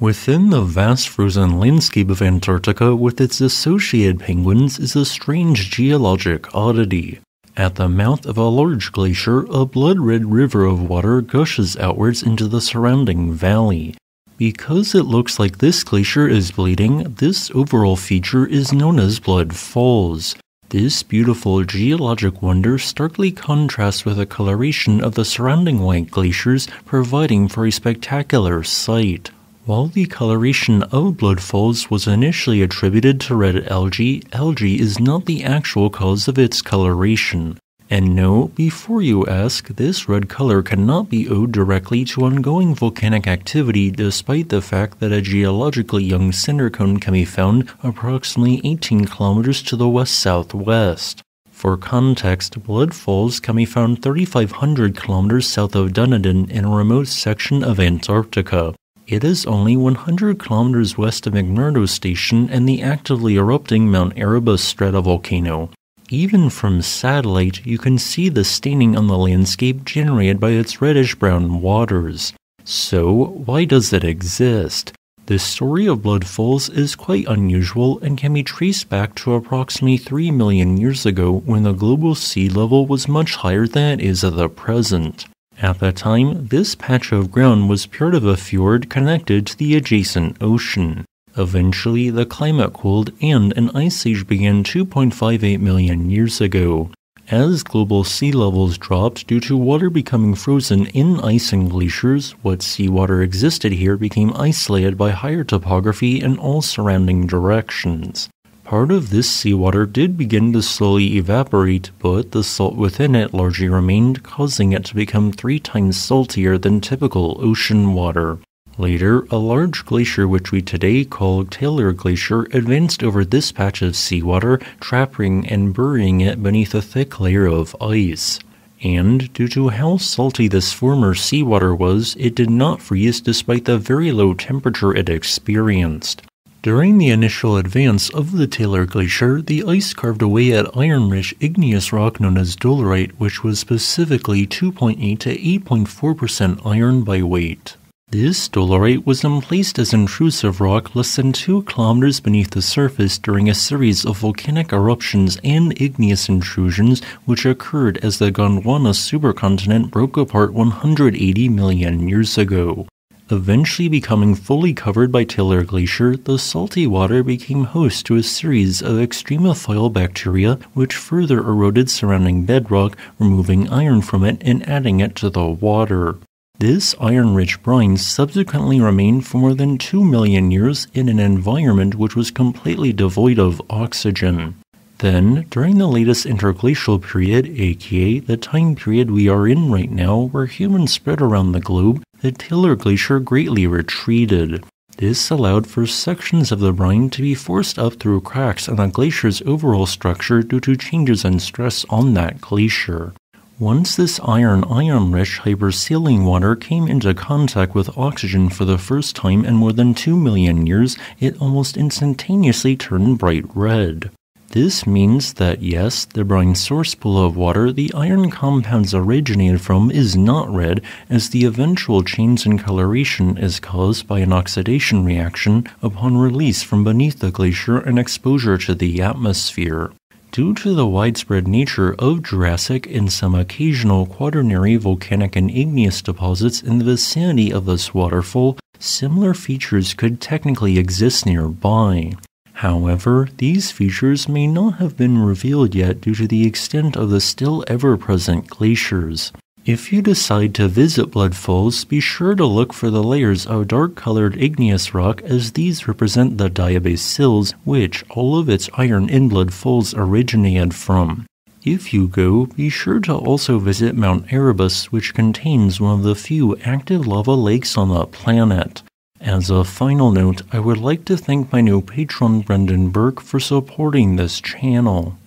Within the vast frozen landscape of Antarctica with its associated penguins is a strange geologic oddity. At the mouth of a large glacier, a blood-red river of water gushes outwards into the surrounding valley. Because it looks like this glacier is bleeding, this overall feature is known as Blood Falls. This beautiful geologic wonder starkly contrasts with the coloration of the surrounding white glaciers, providing for a spectacular sight. While the coloration of Blood Falls was initially attributed to red algae, algae is not the actual cause of its coloration. And no, before you ask, this red color cannot be owed directly to ongoing volcanic activity, despite the fact that a geologically young cinder cone can be found approximately 18 kilometers to the west-southwest. For context, Blood Falls can be found 3,500 kilometers south of Dunedin in a remote section of Antarctica. It is only 100 kilometers west of McMurdo Station and the actively erupting Mount Erebus stratovolcano. Even from satellite, you can see the staining on the landscape generated by its reddish-brown waters. So, why does it exist? The story of Blood Falls is quite unusual and can be traced back to approximately 3 million years ago when the global sea level was much higher than it is at the present. At the time, this patch of ground was part of a fjord connected to the adjacent ocean. Eventually, the climate cooled and an ice age began 2.58 million years ago. As global sea levels dropped due to water becoming frozen in ice and glaciers, what seawater existed here became isolated by higher topography in all surrounding directions. Part of this seawater did begin to slowly evaporate, but the salt within it largely remained, causing it to become 3 times saltier than typical ocean water. Later, a large glacier which we today call Taylor Glacier advanced over this patch of seawater, trapping and burying it beneath a thick layer of ice. And, due to how salty this former seawater was, it did not freeze despite the very low temperature it experienced. During the initial advance of the Taylor Glacier, the ice carved away at iron-rich igneous rock known as Dolerite, which was specifically 2.8 to 8.4% iron by weight. This Dolerite was emplaced as intrusive rock less than 2 kilometers beneath the surface during a series of volcanic eruptions and igneous intrusions which occurred as the Gondwana supercontinent broke apart 180 million years ago. Eventually becoming fully covered by Taylor Glacier, the salty water became host to a series of extremophile bacteria which further eroded surrounding bedrock, removing iron from it and adding it to the water. This iron-rich brine subsequently remained for more than 2 million years in an environment which was completely devoid of oxygen. Then, during the latest interglacial period, aka the time period we are in right now where humans spread around the globe, the Taylor Glacier greatly retreated. This allowed for sections of the brine to be forced up through cracks in the glacier's overall structure due to changes in stress on that glacier. Once this iron-rich hypersaline water came into contact with oxygen for the first time in more than 2 million years, it almost instantaneously turned bright red. This means that yes, the brine source pool of water the iron compounds originated from is not red, as the eventual change in coloration is caused by an oxidation reaction upon release from beneath the glacier and exposure to the atmosphere. Due to the widespread nature of Jurassic and some occasional quaternary volcanic and igneous deposits in the vicinity of this waterfall, similar features could technically exist nearby. However, these features may not have been revealed yet due to the extent of the still ever-present glaciers. If you decide to visit Blood Falls, be sure to look for the layers of dark-colored igneous rock, as these represent the diabase sills, which all of its iron in Blood Falls originated from. If you go, be sure to also visit Mount Erebus, which contains one of the few active lava lakes on the planet. As a final note, I would like to thank my new patron Brendan Burke for supporting this channel.